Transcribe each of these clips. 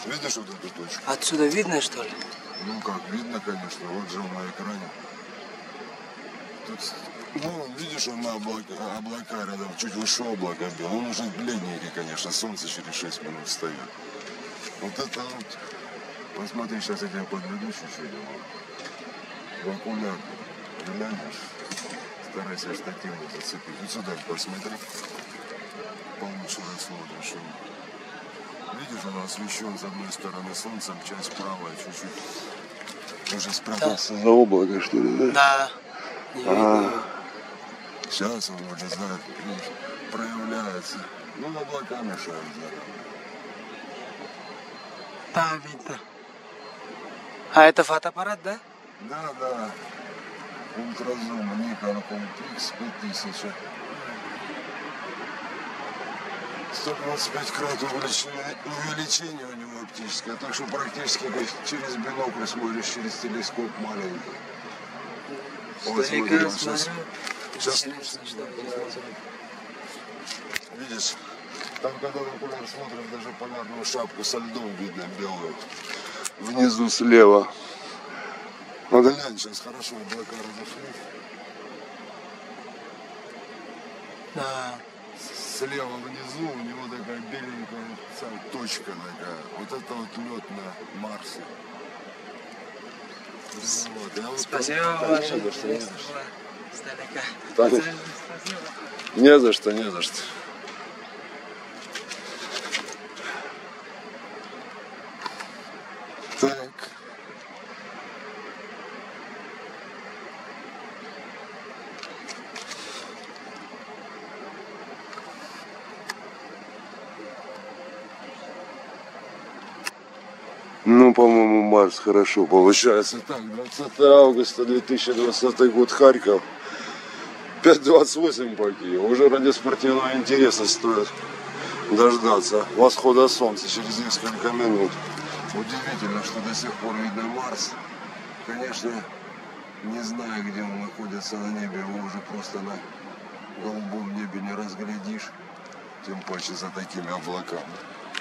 Видишь вот эту точку? Отсюда видно, что ли? Ну как, видно, конечно. Вот же на экране. Тут, ну, видишь, он на облака рядом, чуть выше облака бил. Он уже бледненький, конечно. Солнце через 6 минут встает. Вот это вот. Посмотри, сейчас я тебя подведу чуть-чуть. В окуляр глянешь. Старайся штатив не зацепить. Вот сюда посмотри. Получше рассмотришь его. Видишь, он освещен с одной стороны солнцем, часть правая чуть-чуть. Уже спрятался за облако, что ли, да? Да. Не видно. Сейчас он вылезает, видишь, проявляется. Ну, облака мешают, Да, видно. А это фотоаппарат, да? Да, да. Ультразум, Nikon Complex 5000. 125 крат увеличение у него оптическое, так что практически через бинокль смотришь, через телескоп маленький. Вот смотри, вот сейчас. Видишь, там когда в окуляр смотришь, даже полярную шапку со льдом видно белую. Внизу слева. Ну да глянь, сейчас хорошо, облака разошлись. Да. Слева внизу у него такая беленькая точка такая. Вот это вот лед на Марсе. Вот, вот Спасибо, там, большое. Не за что, не за что. Так. Ну, по-моему, Марс хорошо получается. Так, 20 августа 2020 год, Харьков. 5:28 поки. Уже ради спортивного интереса стоит дождаться восхода солнца через несколько минут. Удивительно, что до сих пор видно Марс. Конечно, не знаю, где он находится на небе, его уже просто на голубом небе не разглядишь, тем паче за такими облаками.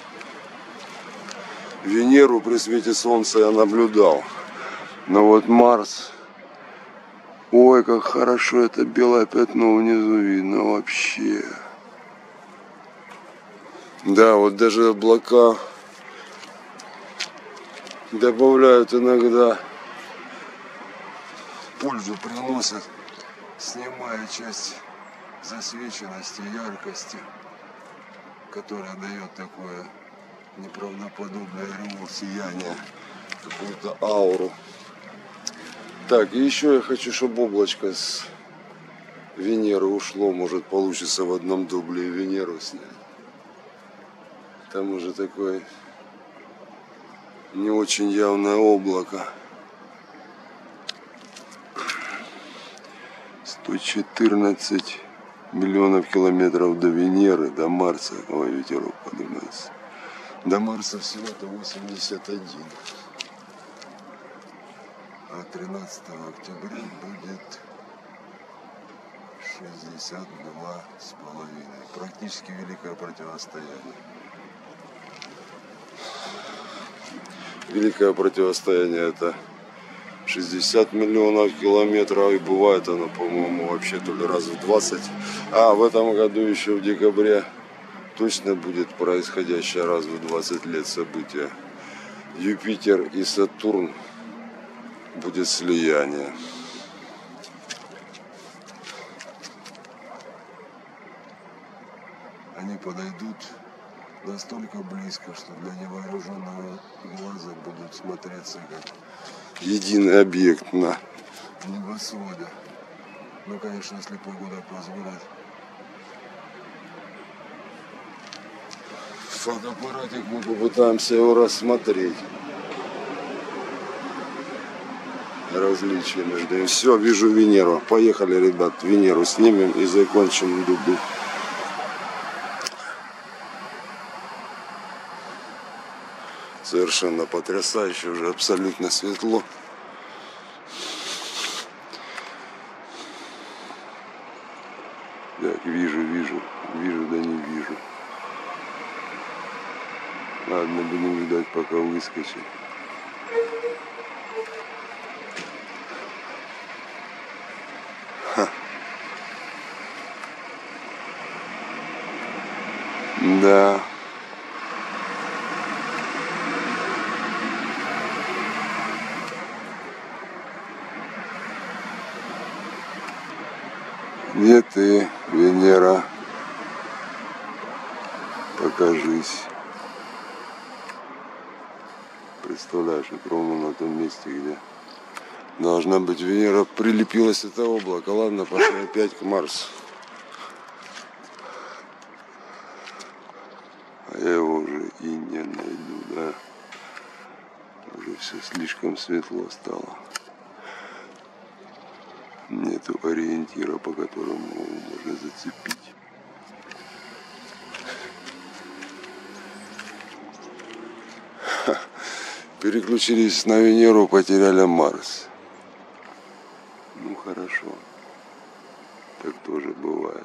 Венеру при свете солнца я наблюдал, но вот Марс, ой, как хорошо это белое пятно внизу видно вообще. Да, вот даже облака добавляют иногда, пользу приносят, снимая часть засвеченности, яркости, которая дает такое неправдоподобное реву, сияние, какую-то ауру. Так, и еще я хочу, чтобы облачко с Венеры ушло, может получится в одном дубле и Венеру снять. Там уже такое не очень явное облако. 114 миллионов километров до Венеры, до Марса. Ой, ветерок поднимается. До Марса всего-то 81. А 13 октября будет 62,5. Практически великое противостояние. Великое противостояние — это 60 миллионов километров, и бывает оно, по-моему, вообще то ли раз в 20. А в этом году еще в декабре точно будет происходящее раз в 20 лет событие. Юпитер и Сатурн, будет слияние. Они подойдут настолько близко, что для невооруженного глаза будут смотреться как единый объект на небосводе. Ну, конечно, если погода позволит. В фотоаппаратик мы попытаемся его рассмотреть. Различия между ними. Все, вижу Венеру. Поехали, ребят, Венеру снимем и закончим дубль. Совершенно потрясающе, уже абсолютно светло. Так, вижу, да не вижу. Ладно, будем ждать, пока выскочит. Ха. Да. Где ты, Венера? Покажись. Представляешь, вот ровно на том месте, где должна быть Венера, прилепилась это облако. Ладно, пошли опять к Марсу. А я его уже и не найду, да. Уже все слишком светло стало. Нету ориентира, по которому его можно зацепить. Переключились на Венеру, потеряли Марс. Ну хорошо. Так тоже бывает.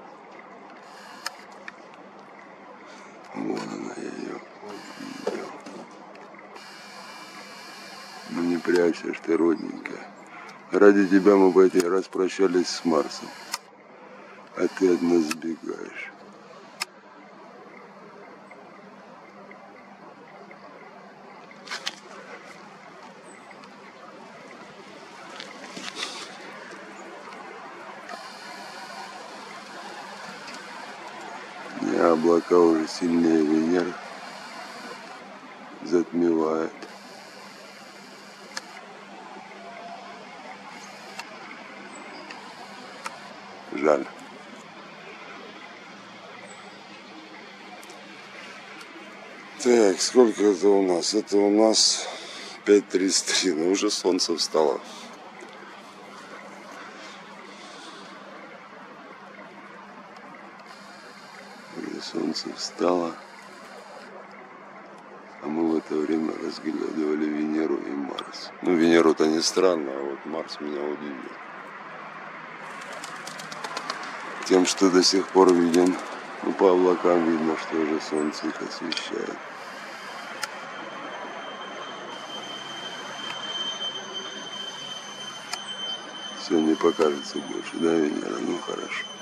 Вон она, я ее увидел. Ну не прячься, ж ты родненькая. Ради тебя мы по эти раз прощались с Марсом. А ты от нас сбегаешь. И облака уже сильнее Венеры затмевает. Жаль. Так, сколько это у нас? Это у нас 5:33, но уже солнце встало. Уже солнце встало. А мы в это время разглядывали Венеру и Марс. Ну, Венеру-то не странно, а вот Марс меня удивил. Тем, что до сих пор виден. Ну, по облакам видно, что уже солнце их освещает. Все не покажется больше, да, Венера? Ну, хорошо.